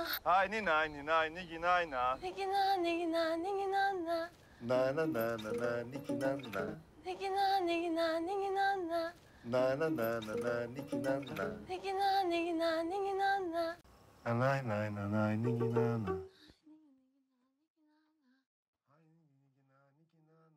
Hay ni nay ni nay ni gi nay na. Nigina, nigina, nigina, na. Na na na na na ni ki na na. Nigina, nigina, nigina, na. Na na na na na ni ki na na. Nigina, nigina, nigina, na. Na nay nay na nay ni gi na na.